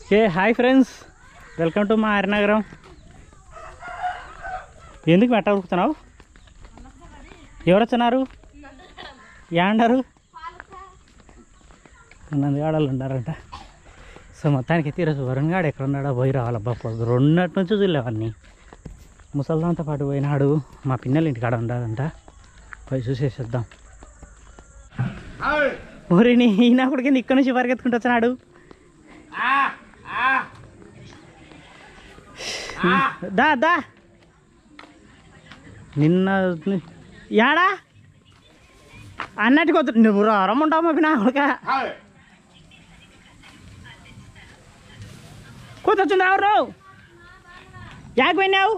Hi friends, welcome to మా హరినగరం. ఎందుకు మెట్ట ఉరుకుతున్నావు? ఎవరు వచ్చినారు? ఏమన్నారు? నందిగాడలు ఉన్నారంట. సో మొత్తానికి అయితే ఈరోజు వరుణ్గాడు ఎక్కడ ఉన్నాడో పోయి రావాలబ్బా. రెండున్నటి నుంచి చూడలేవన్నీ. ముసల్దాంతో పాటు పోయినాడు. మా పిన్నెల ఇంటికాడ ఉండాలంట, పోయి చూసేసేద్దాం. ఊరిని ఈయనప్పటికీ ఇక్కడ నుంచి పరిగెత్తుకుంటూ వచ్చినాడు. దా దా నిన్న యాడా అన్నట్టుకు వద్దు. నువ్వు రమ్మంటావు మా పిన్న కొడుక కూర్చొచ్చింది. ఎవరు యాకి పోయినావు?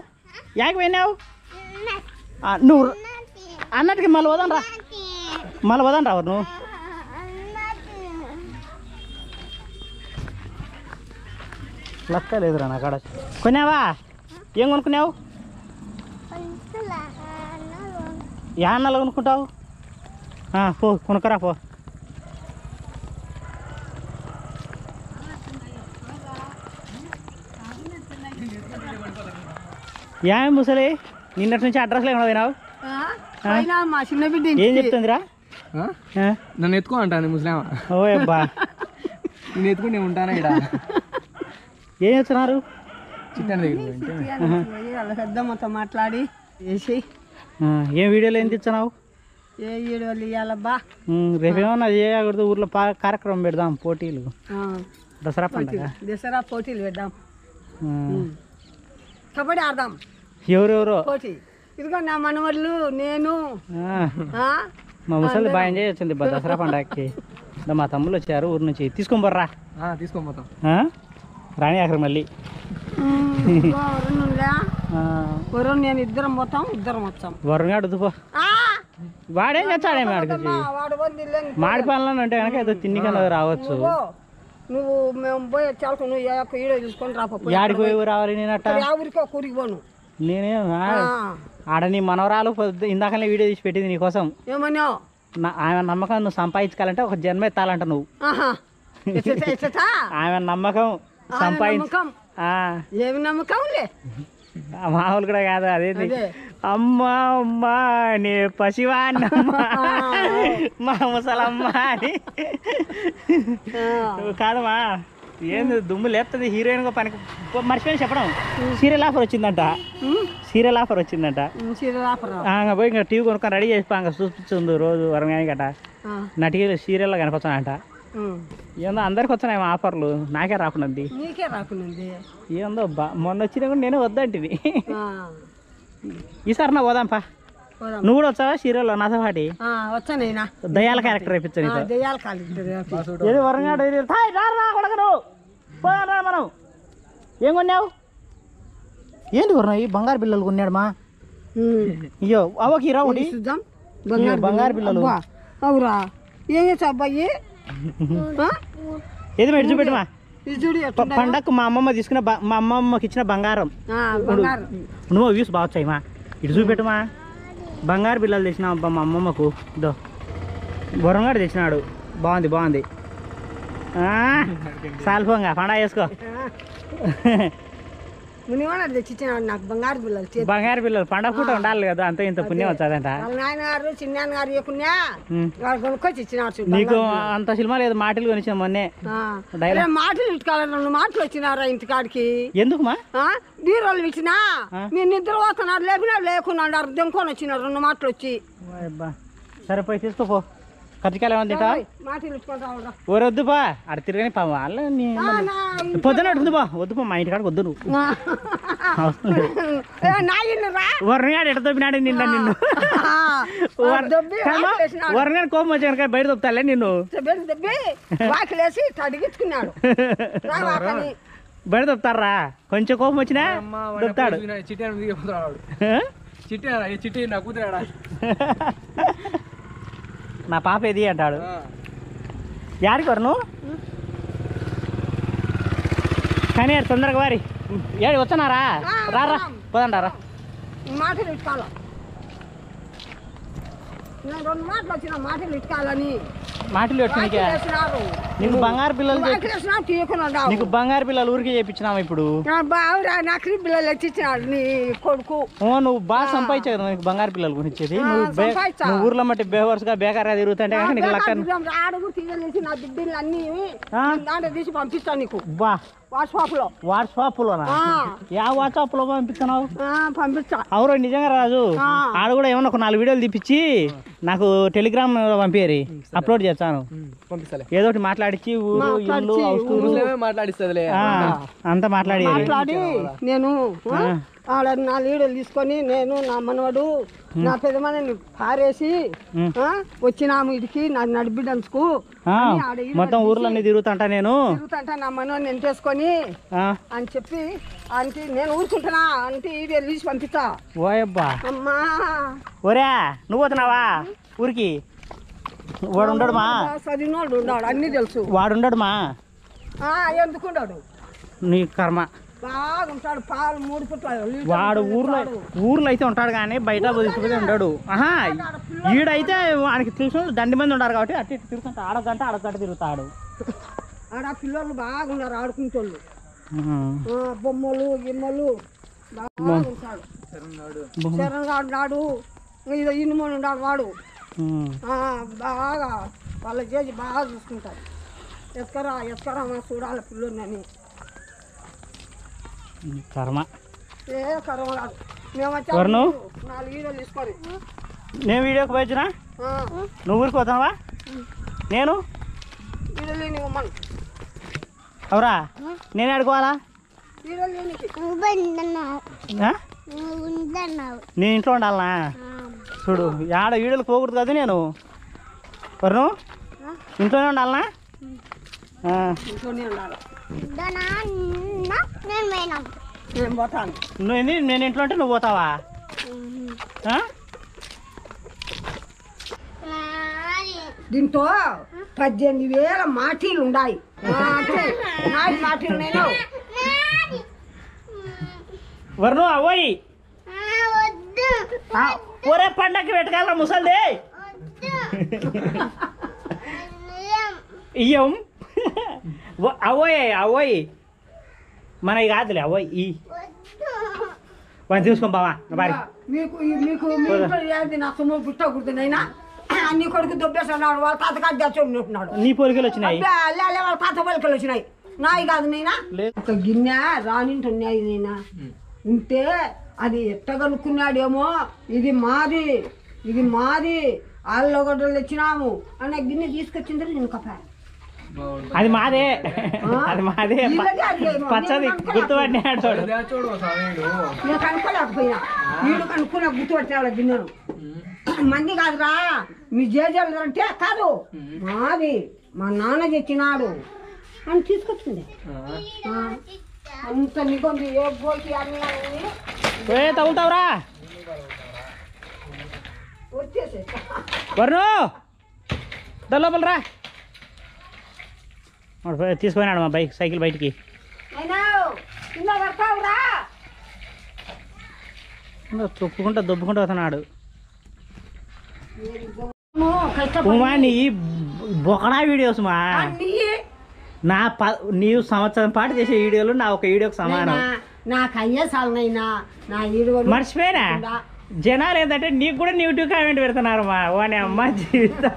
నువ్వు అన్నట్టుకి మళ్ళీ వదం రా, ఎవరు నువ్వు? లక్క లేదురా నా కాడ. కొన్నావా? ఏం కొనుక్కున్నావు? యాన్నలు కొనుక్కుంటావు? పో కొనుక్కరా పో. ఏం ముసలి నిన్నటి నుంచి అడ్రస్ లేకుండా పోయినావు? ఏం చెప్తుందిరా? నన్ను ఎత్తుకో అంటాను ముస్లిం. ఓ అబ్బా, నేను ఎత్తుకుని ఉంటానా ఇక్కడ. ఏం చేస్తున్నారు? పెద్దమ్మతో మాట్లాడి వేసి ఏం వీడియోలు ఏం తెచ్చున్నావు? ఏ వీడియోలు ఇవ్వాలబ్బా. రేపేమన్నా చేయకూడదు, ఊర్లో కార్యక్రమం పెడదాం, పోటీలు. దసరా పండుగ, దసరా పోటీలు పెడదాం, కబడ్డీ ఆడదాం. ఎవరెవరో పోటీ. ఇదిగో నా మనవళ్ళు, నేను. మా ముసలి బాగా ఎంజాయ్ వచ్చింది దసరా పండగకి. మా తమ్ముళ్ళు వచ్చారు ఊరు నుంచి. తీసుకొని పోర్రా. తీసుకొని పోతాం. రాణి ఆఖరి మళ్ళీ వరుణ్ నేను ఇద్దరం పోతాం, వచ్చాం. వరుణ్ గాడు వద్దుపో, వాడేం తెచ్చాడేమి ఆడికి. మాడి పనులను అంటే కనుక ఏదో తిండి కన్నా రావచ్చు. నువ్వు మేము పోయి చాలకు నువ్వు ఈడో తీసుకొని రాకపోయి ఆడికి పోయి రావాలి. నేనట్ట ఊరికో కూరికి పోను. నేనేం ఆడ నీ మనవరాలు ఇందాకనే వీడియో తీసి పెట్టింది నీకోసం. ఏమన్నావు? ఆమె నమ్మకం నువ్వు సంపాదించుకోవాలంటే ఒక జన్మ ఎత్తాలంట నువ్వు. ఆమె నమ్మకం ఏమి నమ్మకంలే, మామూలు కూడా కాదు. అదేంటి అమ్మా అమ్మా నీ పసివాన్నమ్మా మా ముసలమ్మ అని కాదమ్మా. ఏంది దుమ్ము లేపుతుంది. హీరోయిన్ గా పనికి మర్చిపోయి చెప్పడం. సీరియల్ ఆఫర్ వచ్చిందంట. పోయి ఇంకా టీవీ కొనుక్కొని రెడీ చేసిపో. ఇంకా చూపిస్తుంది రోజు వరంగాని గట నటికి సీరియల్లో కనిపిస్తానంట. ఏందో అందరికి వచ్చినాయి ఆఫర్లు, నాకే రాకున్నది. ఏందో మొన్న వచ్చినా కూడా నేనే వద్దంటిది. ఈసారి నా పోదాంపా. నువ్వు కూడా వచ్చావా సీరియల్లో నాతో పాటి? వచ్చానైనా దయ్యాల క్యారెక్టర్ వేయించాను. వరంగాడు మనం ఏం కొన్నావు? ఏంటి వరం ఈ బంగారు బిల్లలు కొన్నాడు మా. అయ్యో అవకి రా ఒకటి బంగారు బిల్లలు. అవురా ఏం చేసా అబ్బాయి? ఏది పెట్టి చూపెట్టమా. పండగకు మా అమ్మమ్మ తీసుకున్న మా అమ్మమ్మకి ఇచ్చిన బంగారం. నువ్వు వ్యూస్ బాగా వచ్చాయి మా. ఇటు చూపెట్టమా. బంగారు బిల్లలు తెచ్చినా అబ్బా మా అమ్మమ్మకు. ఇదో వరంగాడు తెచ్చినాడు. బాగుంది. సాల్ఫోంగా పండగ చేసుకో. తెచ్చిచ్చినాడు నాకు బంగారు బిల్లలు. పండగ పూట ఉండాలి కదా, అంత ఇంత పుణ్యం వచ్చాదంట. నాయనగారు చిన్నాన్నగారు కొనుక్కొచ్చి ఇచ్చినాడు. నీకు అంత సినిమా లేదు, మాటలు కొనిచ్చిన మొన్నే. మాటలు ఇంటికాడ 2 మాటలు వచ్చినారా ఇంటికాడికి? ఎందుకుమా? బీరోళ్ళు ఇచ్చినా మీరు నిద్ర పోతున్నారు, లేకున్నాడు అర్థం కొని వచ్చినారు 2 మాటలు వచ్చి. సరే పోయి తీసుకోపో. కత్తికాయలు ఏమన్నా తింటా? వద్దుపా ఆడ తిరగని పా. వాళ్ళ పొద్దున వద్దుపా. మా ఇంటికాడ వద్దు నువ్వు. వరణగాడు ఎట దొబ్బినాడు నిన్న. నిన్ను వరణగాడు కోపం వచ్చి కనుక బయట దొబ్బుతాలే నిన్ను. బయట దొబ్బుతారా? కొంచెం కోపం వచ్చినా దొబ్బుతాడు. చిట్టి నా కూతురాడా నా పాప ఏది అంటాడు. యాడికి వరను కానీ తొందరగా వారి ఏడు వచ్చానారా? రారా పోదండారా. మాటలు ఇట్టుకోవాలి, 2 మాటలు వచ్చిన మాటలు ఇట్టుకోవాలని మాటలు పెట్టుకునికే నీకు బంగారు పిల్లలు నీకు బంగారు పిల్లలు ఊరికి చేయించినావా ఇప్పుడు నకిలీ పిల్లలు తెచ్చిచ్చినాడు నీ కొడుకు. నువ్వు బాగా సంపాదించావు కదా నీకు బంగారు పిల్లల గురించి. నువ్వు ఊర్లో మట్టి బేవర్స్గా బేకారా తిరుగుతుంటే నీకు లక్క అడుగు తీగలేసి నా బిడ్డలు అన్ని దాంట్లో తీసి పంపిస్తాను నీకు. బా వాట్సాప్ లోనా? యా వాట్సాప్ లో పంపిస్తున్నావు? పంపిస్తా. అవురు నిజంగా రాజు ఆడ కూడా ఏమన్నా ఒక 4 వీడియోలు తీపిచ్చి నాకు టెలిగ్రామ్ పంపించారు, అప్లోడ్ చేస్తాను. ఏదో ఒకటి మాట్లాడిచ్చి ఊరు ఇల్లు మాట్లాడిస్తుంది అంతా మాట్లాడి నేను ఆడ 4 వీడియోలు తీసుకొని నేను నా మనవడు నా పెద్దమని పారేసి వచ్చినాము ఇడికి నా నడిబిడ్డకు మొత్తం ఊర్లన్నీ తిరుగుతుంటా నేను నా మనవని నేను చేసుకొని అని చెప్పి అంటే నేను ఊరుకుంటున్నా అంటే వీడియోలు తీసి పంపిస్తా. ఓయబ్బా అమ్మా ఒరే నువ్వు పోతున్నావా ఊరికి? వాడు ఉండడు మా చదివినోడు ఉన్నాడు అన్ని తెలుసు. వాడు ఉండడు మా ఎందుకుండాడు? నీ కర్మ. బాగుంటాడు పాలు 3 పుట్టాలు. వాడు ఊర్లో అయితే ఉంటాడు కానీ బయట తీసుకుపోతే ఉంటాడు. ఈడైతే వానికి తెలిసిన దండి మంది ఉంటారు కాబట్టి అటు ఇటు తిరుగుతుంటా ఆడగంట తిరుగుతాడు. ఆడ పిల్లలు బాగున్నారు ఆడుకుంటోళ్ళు, బొమ్మలు గిమ్మలు బాగుంటాడు. శరణ్ నాడు ఇనుమని ఉన్నాడు వాడు బాగా వాళ్ళ చేసి బాగా చూసుకుంటారు. ఎక్కరా చూడాలి పిల్లలని. కర్మ ఏ కర్మ కాదు. మేము 4 వీడియోలు తీసుకోరు. నేను వీడియోకి పోయినా నువ్వు ఊరికి పోతావా? నేను అవరా నేను అడుకోవాలా? నేను ఇంట్లో ఉండాలనా? చూడు ఆడ వీడియోలు పోకూడదు కదా నేను. వరుణు ఇంట్లోనే ఉండాలనా? ఇంట్లోనే ఉండాలి. నువ్వు నేను ఇంట్లో ఉంటే నువ్వు పోతావా? దీంతో 18,000 మాటీలు ఉన్నాయి. మాటీలు నేను వరుణు అవోయి ఒరే పండక్కి పెట్టుకోవాలా ముసలిది ఇయ్యం అవోయి మనకి కాదులే అవోయి వాడిని చూసుకోం బావా బారి. నా సొమ్ము పుట్టకూడదునైనా నీ కొడుకు దొబ్బేస్తున్నాడు. వాళ్ళ తాత కాదు తెచ్చుకుంటున్నాడు. నీ పోలికలు వచ్చినాయి, వాళ్ళ తాత పోలికలు వచ్చినాయి. నాయి కాదు నైనా. ఒక గిన్నె రానింటున్నాయి నైనా ఉంటే అది ఎట్టగనుక్కున్నాడేమో. ఇది మాది ఆళ్ళగడ్డలు తెచ్చినాము అన్న గిన్నె తీసుకొచ్చింది నేను కప్ప. అది మాదే పచ్చది గుర్తుపట్టినాడు. నేను కనుక్కోలేకపోయినా వీడు కనుక్కున్నా గుర్తుపట్టినా గిన్నెను. మంది కాదురా మీ జేజలు అంటే కాదు మాది మా నాన్న తెచ్చినాడు అని తీసుకొచ్చింది. అంత నిగొంది ఏ పోయి అన్నీ తగులుతావురా వచ్చేసే వరుణు లోపల రా. తీసుకుపోయినాడు మా సైకిల్ బయటికి. తొక్కుకుంటా దొబ్బుకుంటూ వస్తున్నాడు. నీ బొకడా వీడియోస్ మా నీవు సంవత్సరం పాటు చేసే వీడియోలు నా ఒక వీడియోకి సమానం. నాకు అయ్యే సాలనైనా నా మర్చిపోయినా జనాలు ఏంటంటే నీకు కూడా నెగిటివ్ కామెంట్ పెడుతున్నారు మా వాని అమ్మ జీవితం.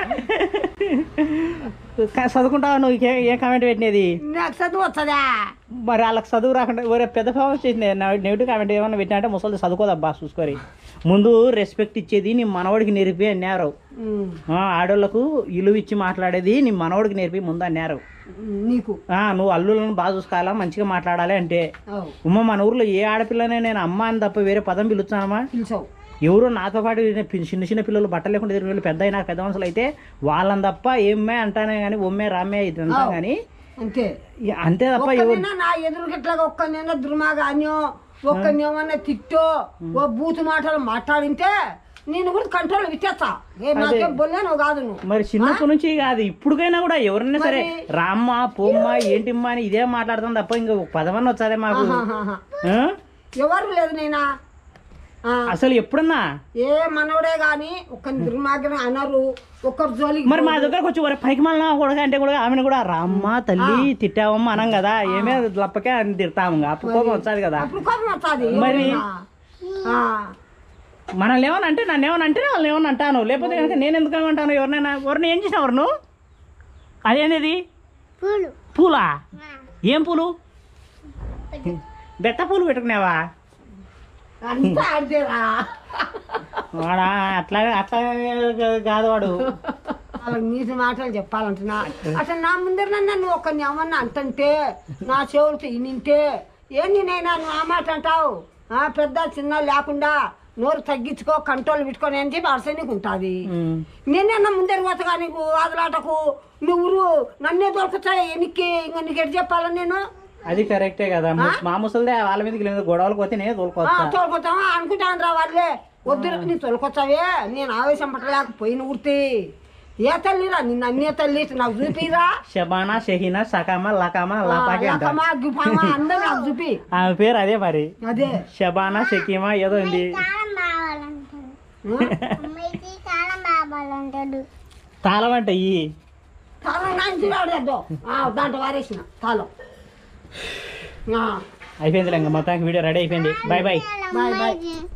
చదువుకుంటావా నువ్వు? ఏ కామెంట్ పెట్టినది? నాకు చదువు వస్తుందా? మరి వాళ్ళకి చదువు రాకుండా వేరే పెద్ద ఫేమస్ చేసింది నెగిటివ్ కామెంట్ ఏమన్నా పెట్టినా అంటే ముసలి చదువుకోదబ్బా చూసుకొని. ముందు రెస్పెక్ట్ ఇచ్చేది నీ మనవడికి నేర్పి అన్నారు. ఆడోళ్ళకు ఇలువ ఇచ్చి మాట్లాడేది నీ మనవడికి నేర్పి ముందు అన్నారు. నీకు నువ్వు అల్లులను బాగా చూసుకోవాలా, మంచిగా మాట్లాడాలి అంటే. మన ఊర్లో ఏ ఆడపిల్లనే నేను అమ్మ అని తప్ప వేరే పదం పిలుస్తానమ్మా. ఎవరో నాతో పాటు చిన్న పిల్లలు బట్టలు లేకుండా తిరిగి పెద్ద అయినా పెద్ద మనుషులు అయితే వాళ్ళని తప్ప ఏమ్మే అంటానే కానీ ఒమ్మే రామ్మే ఇదంతా కానీ అంతే తప్ప నా ఎదురుకిట్లా ఒక్కనేమో దుర్మాగాన్యో ఒక్కనేమన్నా తిట్టో ఓ బూతు మాటలు మాట్లాడింటే నేను కూడా కంట్రోల్ ఇచ్చేస్తా. నాకేం బొల్లేను కాదు నువ్వు. మరి చిన్నప్పటి నుంచి కాదు ఇప్పుడుకైనా కూడా ఎవరైనా సరే రామ్మ పోమ్మ ఏంటిమ్మా అని ఇదే మాట్లాడతాం తప్ప ఇంకా పదమని వచ్చాదే మాకు. ఎవరు లేదు నైనా అసలు ఎప్పుడన్నా ఏ మనవడే గాని ఒక దుర్మార్గం అనరు ఒకరు జోలికి మరి మా దగ్గరకు వచ్చి ఒరే పైకి మళ్ళీ కూడా అంటే కూడా ఆమెను కూడా రామ్మ తల్లి తిట్టావమ్మ అనం కదా ఏమే లప్పకే అని తిడతాము అప్పుడు కోపం వచ్చాది కదా. అప్పుడు కోపం వస్తుంది. మరి మనల్ని ఏమన్నా అంటే నన్ను ఏమన్నా అంటే వాళ్ళని ఏమన్నా అంటాను, లేకపోతే కనుక నేను ఎందుకు ఏమంటాను ఎవరినైనా. ఎవరిని ఏం చేసినా ఎవరు అదేంది పూలా? ఏం పూలు? బెత్త పూలు పెట్టుకున్నావా? వాడా అట్లా అట్లా కాదు వాడు. వాళ్ళకి నీటి మాటలు చెప్పాలంటున్నా. అసలు నా ముందర నువ్వు ఒకరిని ఏమన్నా అంటుంటే నా చెవులతో ఇనింటే ఏంది నైనా నువ్వు ఆ మాట అంటావు? పెద్ద చిన్న లేకుండా నోరు తగ్గించుకో కంట్రోల్ పెట్టుకొని అని చెప్పి అరసనికి ఉంటుంది. నేనన్నా ముందర పోతగా నీకు వాదలాటకు నువ్వు నన్నే దొరుకుతాయి ఎన్నికి ఇంకా నీకు ఎటు చెప్పాలని నేను. అది కరెక్టే కదా, మా ముసలిదే వాళ్ళ మీదకి లేదు గొడవలకు పోతే నేను తోలుకొస్తావా అనుకుంటాను రా వాళ్ళే. వద్దు నీ తోలుకొచ్చావే నేను ఆవేశం పట్టలేకపోయిన ఊర్తి. ఏ తల్లిరా నిన్న అన్నే తల్లి నాకు చూపిరా. షబానా షహీనా సకామా లకామా లాపాకి అందరూ నాకు చూపి. ఆమె పేరు అదే మరి, అదే షబానా షకీమా ఏదో ఉంది. తాళం అంటే ఇయ్యి తాళం దాంట్లో వారేసిన తాళం అయిపోయింది. మొత్తానికి వీడియో రెడీ అయిపోయింది. Bye bye. Bye bye.